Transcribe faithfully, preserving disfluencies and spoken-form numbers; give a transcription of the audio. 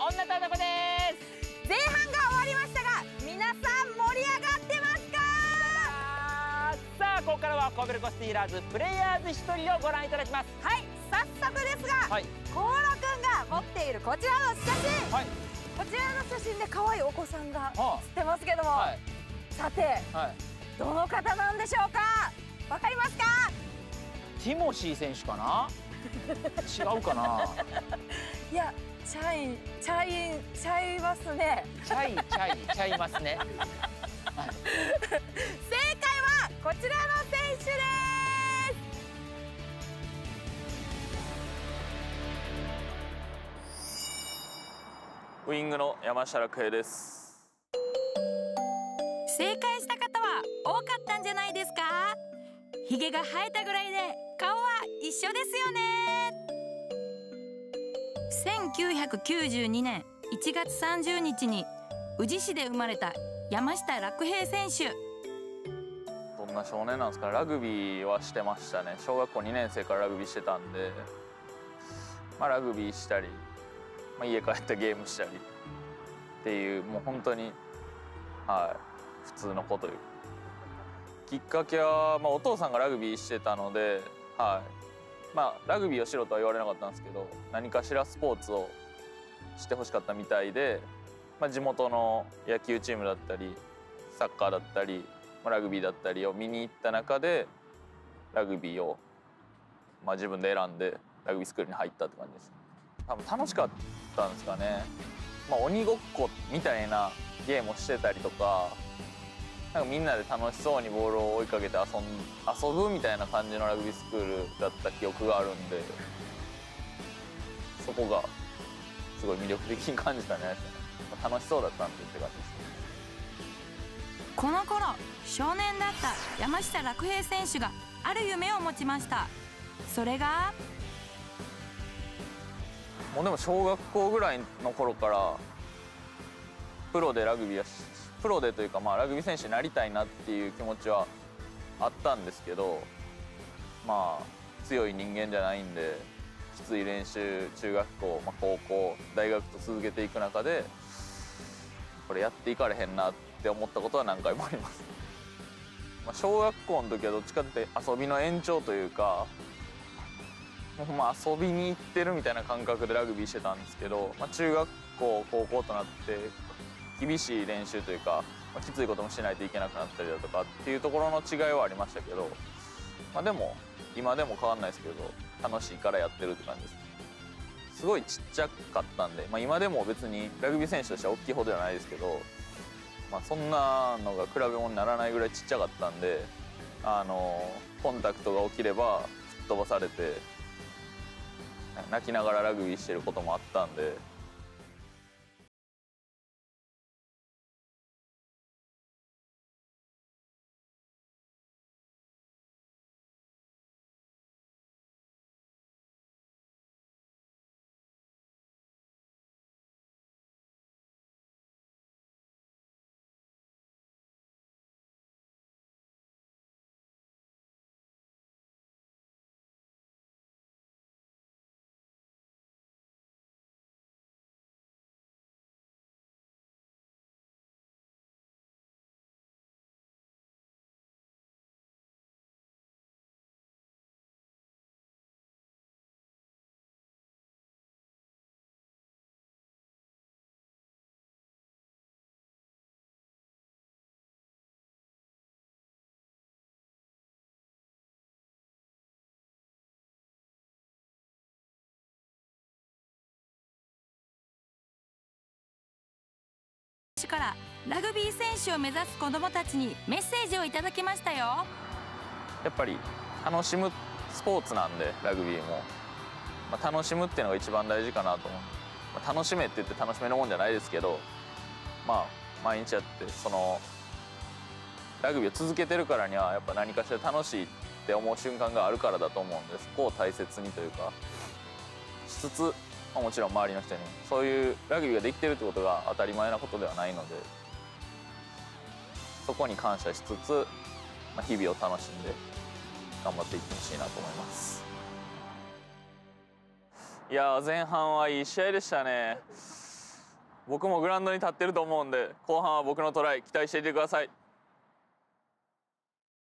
女と男です。 前半が終わりましたが、皆さん盛り上がってますか？ さあ、ここからは神戸レコスティーラーズプレイヤーズヒストリーをご覧いただきます。 はい、早速ですが、 はい、 コーラくんが持っているこちらの写真、 はい、 こちらの写真で可愛いお子さんがはあ写ってますけども、 はい、 さて、 はい、 どの方なんでしょうか？わかりますか？ ティモシー選手かな？違うかな？ いや、ちゃい、ちゃい、ちゃいますね。 ちゃいちゃいちゃいますね。はい、 正解はこちらの選手です。 ウイングの山下楽平です。 正解した方は多かったんじゃないですか？ひげが生えたぐらいで顔は一緒ですよね。せんきゅうひゃくきゅうじゅうにねんいちがつさんじゅうにちに宇治市で生まれた山下楽平選手。 どんな少年なんですか？ラグビーはしてましたね。小学校にねん生からラグビーしてたんで、まあ、ラグビーしたり、まあ、家帰ってゲームしたりっていう、もう本当に、はい、普通の子というか。きっかけは、まあ、お父さんがラグビーしてたので、はいまあ、ラグビーをしろとは言われなかったんですけど、何かしらスポーツをしてほしかったみたいで、まあ、地元の野球チームだったりサッカーだったり、まあ、ラグビーだったりを見に行った中でラグビーを、まあ、自分で選んでラグビースクールに入ったって感じです。多分楽しかったんですかね。まあ、鬼ごっこみたいなゲームをしてたりとか、なんかみんなで楽しそうにボールを追いかけて遊ん遊ぶみたいな感じのラグビースクールだった記憶があるんで、そこがすごい魅力的に感じたんじゃないですかね。まあ、楽しそうだったんでって感じです。 この頃少年だった山下楽平選手がある夢を持ちました。それがもうでも小学校ぐらいの頃からプロでラグビーはプロでというか、まあ、ラグビー選手になりたいなっていう気持ちはあったんですけど、まあ強い人間じゃないんで、きつい練習中学校、まあ、高校大学と続けていく中でこれやっていかれへんなって思ったことは何回もあります。まあ、小学校の時はどっちかって遊びの延長というか、もうまあ遊びに行ってるみたいな感覚でラグビーしてたんですけど、まあ、中学校高校となって厳しい練習というか、まあ、きついこともしないといけなくなったりだとかっていうところの違いはありましたけど、まあ、でも今でも変わんないですけど楽しいからやってるって感じです。すごいちっちゃかったんで、まあ、今でも別にラグビー選手としては大きいほどじゃないですけど、まあ、そんなのが比べ物にならないぐらいちっちゃかったんで、あのコンタクトが起きれば吹っ飛ばされて泣きながらラグビーしてることもあったんで。 からラグビー選手を目指す子どもたちにメッセージをいただきましたよ。 やっぱり楽しむスポーツなんでラグビーも、まあ、楽しむっていうのが一番大事かなと思う。まあ、楽しめって言って楽しめるもんじゃないですけど、まあ毎日やってそのラグビーを続けてるからにはやっぱ何かしら楽しいって思う瞬間があるからだと思うんで、そこを大切にというかしつつ、まあ、もちろん周りの人にそういうラグビーができてるってことが当たり前なことではないので、そこに感謝しつつ、まあ、日々を楽しんで頑張っていってほしいなと思います。いやー前半はいい試合でしたね。 僕もグラウンドに立ってると思うんで、後半は僕のトライ期待していてください。